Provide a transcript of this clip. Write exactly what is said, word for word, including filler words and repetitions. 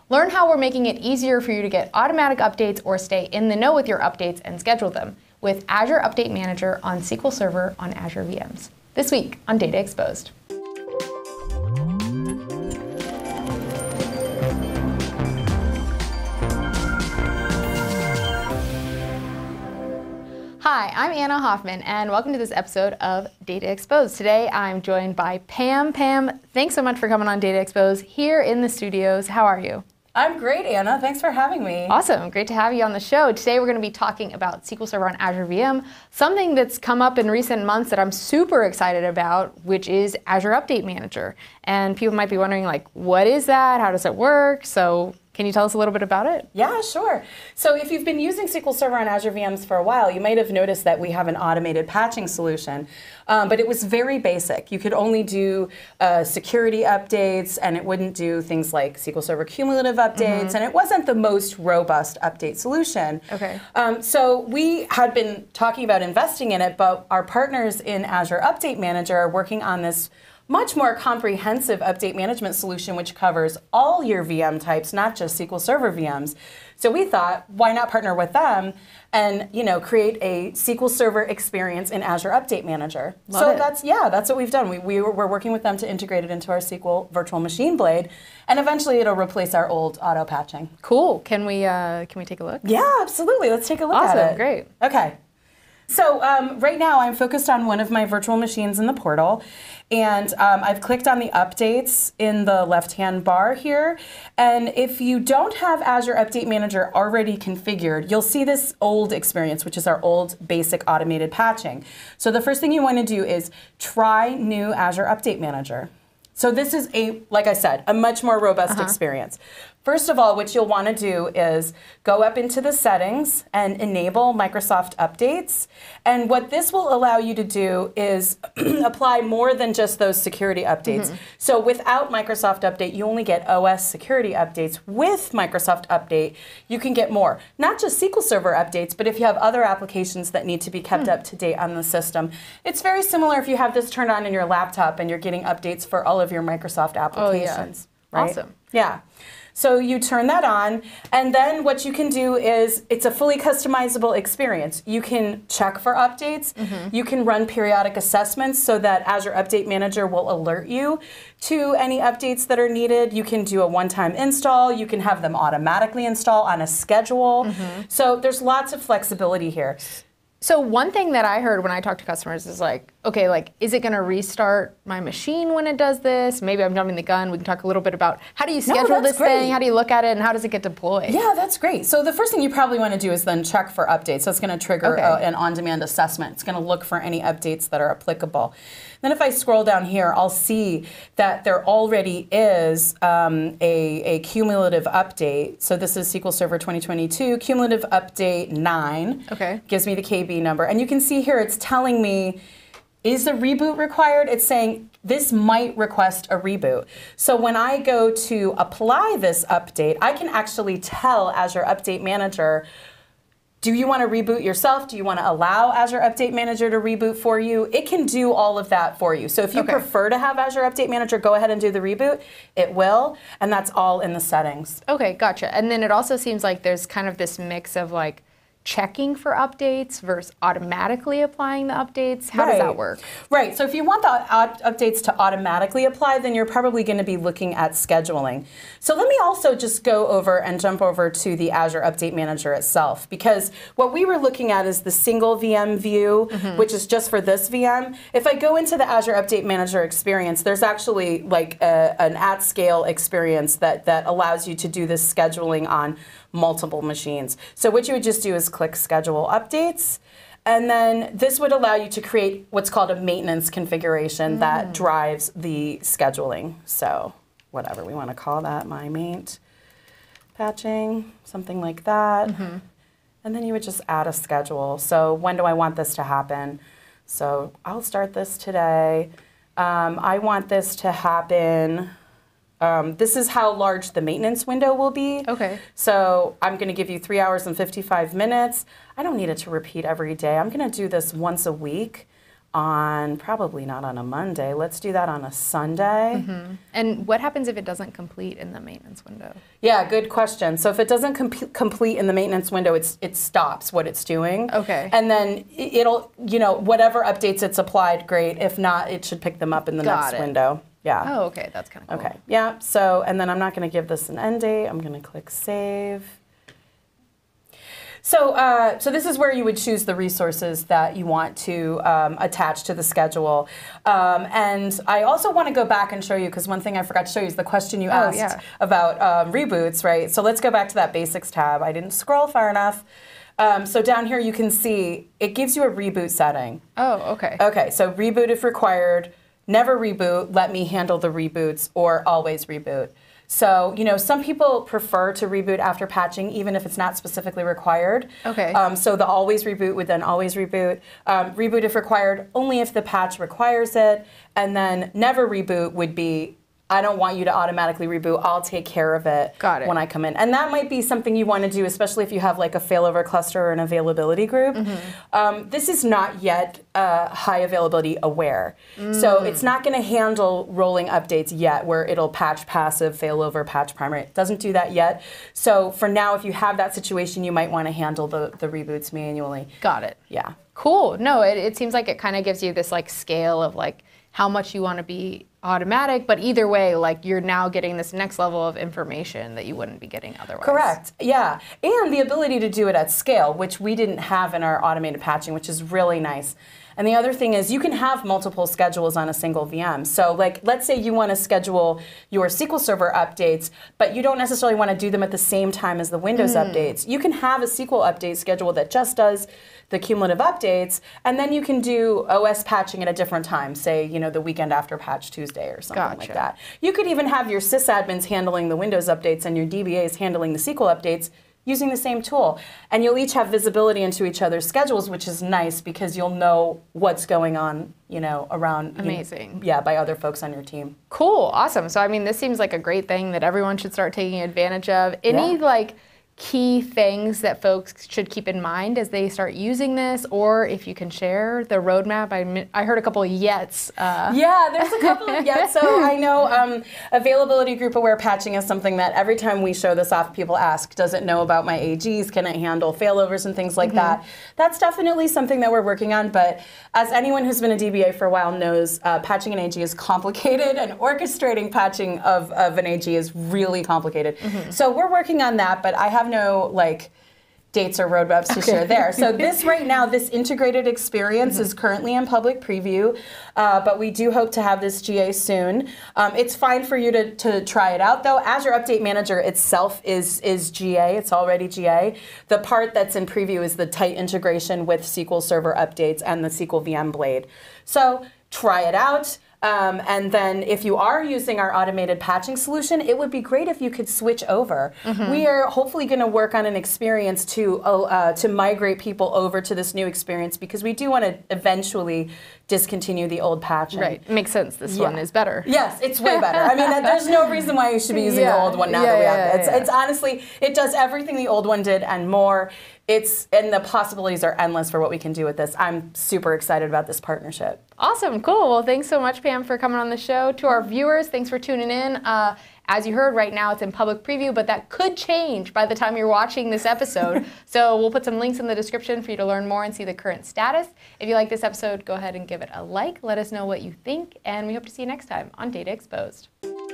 Learn how we're making it easier for you to get automatic updates or stay in the know with your updates and schedule them with Azure Update Manager on S Q L Server on Azure V Ms. This week on Data Exposed. Hi, I'm Anna Hoffman, and welcome to this episode of Data Exposed. Today, I'm joined by Pam. Pam, thanks so much for coming on Data Exposed here in the studios. How are you? I'm great, Anna. Thanks for having me. Awesome. Great to have you on the show. Today, we're going to be talking about S Q L Server on Azure V M, something that's come up in recent months that I'm super excited about, which is Azure Update Manager. And people might be wondering, like, what is that? How does it work? So can you tell us a little bit about it? Yeah, sure. So if you've been using S Q L Server on Azure V Ms for a while, you might have noticed that we have an automated patching solution, um, but it was very basic. You could only do uh, security updates, and it wouldn't do things like S Q L Server cumulative updates, mm-hmm. and it wasn't the most robust update solution. Okay. Um, so we had been talking about investing in it, but our partners in Azure Update Manager are working on this much more comprehensive update management solution which covers all your V M types, not just S Q L Server V Ms. So we thought, why not partner with them and you know create a S Q L Server experience in Azure Update Manager. Love so it. that's yeah, that's what we've done. We, we were, we're working with them to integrate it into our S Q L Virtual Machine Blade, and eventually it'll replace our old auto patching. Cool. Can we uh, can we take a look? Yeah, absolutely. Let's take a look awesome. at it. Great. Okay. So um, right now I'm focused on one of my virtual machines in the portal, and um, I've clicked on the updates in the left-hand bar here. And if you don't have Azure Update Manager already configured, you'll see this old experience, which is our old basic automated patching. So the first thing you want to do is try new Azure Update Manager. So this is a, like I said, a much more robust uh-huh. experience. First of all, what you'll want to do is go up into the settings and enable Microsoft Updates. And what this will allow you to do is apply more than just those security updates. Mm-hmm. So without Microsoft Update, you only get O S security updates. With Microsoft Update, you can get more. Not just S Q L Server updates, but if you have other applications that need to be kept mm. up to date on the system. It's very similar if you have this turned on in your laptop and you're getting updates for all of your Microsoft applications. Oh, yeah. Right? Awesome. Yeah. So you turn that on, and then what you can do is, it's a fully customizable experience. You can check for updates. Mm-hmm. You can run periodic assessments so that Azure Update Manager will alert you to any updates that are needed. You can do a one-time install. You can have them automatically install on a schedule. Mm-hmm. So there's lots of flexibility here. So one thing that I heard when I talk to customers is like, okay, like, is it going to restart my machine when it does this? Maybe I'm jumping the gun. We can talk a little bit about how do you schedule no, this great. thing? How do you look at it? And how does it get deployed? Yeah, that's great. So the first thing you probably want to do is then check for updates. So it's going to trigger okay. a, an on-demand assessment. It's going to look for any updates that are applicable. Then if I scroll down here, I'll see that there already is um, a, a cumulative update. So this is S Q L Server twenty twenty-two, cumulative update nine. Okay. Gives me the K B number. And you can see here it's telling me, is a reboot required? It's saying this might request a reboot. So when I go to apply this update, I can actually tell Azure Update Manager, do you want to reboot yourself? Do you want to allow Azure Update Manager to reboot for you? It can do all of that for you. So if you okay. prefer to have Azure Update Manager go ahead and do the reboot, it will, and that's all in the settings. Okay, gotcha. And then it also seems like there's kind of this mix of like checking for updates versus automatically applying the updates? How right. does that work? Right. So if you want the updates to automatically apply, then you're probably going to be looking at scheduling. So let me also just go over and jump over to the Azure Update Manager itself, because what we were looking at is the single V M view, mm-hmm. which is just for this V M. If I go into the Azure Update Manager experience, there's actually like a, an at-scale experience that, that allows you to do this scheduling on multiple machines. So what you would just do is click Schedule Updates, and then this would allow you to create what's called a maintenance configuration mm. that drives the scheduling. So whatever we want to call that, my maint patching, something like that. Mm-hmm. And then you would just add a schedule. So when do I want this to happen? So I'll start this today. Um, I want this to happen. Um, this is how large the maintenance window will be. Okay. So I'm going to give you three hours and fifty-five minutes. I don't need it to repeat every day. I'm going to do this once a week on, probably not on a Monday. Let's do that on a Sunday. Mm-hmm. And what happens if it doesn't complete in the maintenance window? Yeah, good question. So if it doesn't com complete in the maintenance window, it's, it stops what it's doing. Okay. And then it'll, you know, whatever updates it's applied, great. If not, it should pick them up in the Got next it. window. Yeah. Oh, okay, that's kind of cool. Okay, yeah, so, and then I'm not gonna give this an end date. I'm gonna click save. So, uh, so this is where you would choose the resources that you want to um, attach to the schedule. Um, and I also want to go back and show you, because one thing I forgot to show you is the question you Oh, asked yeah. about um, reboots, right? So let's go back to that basics tab. I didn't scroll far enough. Um, so down here you can see it gives you a reboot setting. Oh, okay. Okay, so reboot if required, never reboot, let me handle the reboots, or always reboot. So, you know, some people prefer to reboot after patching, even if it's not specifically required. Okay. Um, so the always reboot would then always reboot. Um, reboot if required, only if the patch requires it. And then never reboot would be, I don't want you to automatically reboot. I'll take care of it, Got it. when I come in. And that might be something you want to do, especially if you have like a failover cluster or an availability group. Mm-hmm. um, this is not yet uh, high availability aware. Mm. So it's not going to handle rolling updates yet where it'll patch passive, failover, patch primary. It doesn't do that yet. So for now, if you have that situation, you might want to handle the, the reboots manually. Got it. Yeah. Cool. No, it, it seems like it kind of gives you this like scale of like how much you want to be automatic, but either way, like you're now getting this next level of information that you wouldn't be getting otherwise. Correct, yeah. And the ability to do it at scale, which we didn't have in our automated patching, which is really nice. And the other thing is you can have multiple schedules on a single V M. So like, let's say you want to schedule your S Q L Server updates, but you don't necessarily want to do them at the same time as the Windows mm. updates. You can have a S Q L update schedule that just does the cumulative updates, and then you can do O S patching at a different time, say, you know, the weekend after Patch Tuesday or something Gotcha. like that. You could even have your sysadmins handling the Windows updates and your D B As handling the S Q L updates using the same tool. And you'll each have visibility into each other's schedules, which is nice because you'll know what's going on, you know, around. Amazing. You know, yeah, by other folks on your team. Cool, awesome. So I mean, this seems like a great thing that everyone should start taking advantage of. Any Yeah. like key things that folks should keep in mind as they start using this, or if you can share the roadmap? I, I heard a couple of yets. Uh. Yeah, there's a couple of yets. So I know um, availability group aware patching is something that every time we show this off, people ask, does it know about my A Gs? Can it handle failovers and things like mm-hmm. that? That's definitely something that we're working on, but as anyone who's been a D B A for a while knows, uh, patching an A G is complicated, and orchestrating patching of, of an A G is really complicated. Mm-hmm. So we're working on that, but I have no like dates or roadmaps to okay. share there. So this right now, this integrated experience mm-hmm. is currently in public preview, uh, but we do hope to have this G A soon. Um, it's fine for you to, to try it out though. Azure Update Manager itself is, is G A, it's already G A. The part that's in preview is the tight integration with S Q L Server updates and the S Q L V M Blade. So try it out. Um, and then if you are using our automated patching solution, it would be great if you could switch over. Mm-hmm. We are hopefully going to work on an experience to, uh, to migrate people over to this new experience because we do want to eventually discontinue the old patching. Right, makes sense. This yeah. one is better. Yes, it's way better. I mean, there's no reason why you should be using yeah. the old one now yeah, that we yeah, have it. It's, yeah. it's honestly, it does everything the old one did and more. It's, and the possibilities are endless for what we can do with this. I'm super excited about this partnership. Awesome, cool. Well, thanks so much, Pam, for coming on the show. To our viewers, thanks for tuning in. Uh, as you heard, right now it's in public preview, but that could change by the time you're watching this episode. So we'll put some links in the description for you to learn more and see the current status. If you like this episode, go ahead and give it a like. Let us know what you think, and we hope to see you next time on Data Exposed.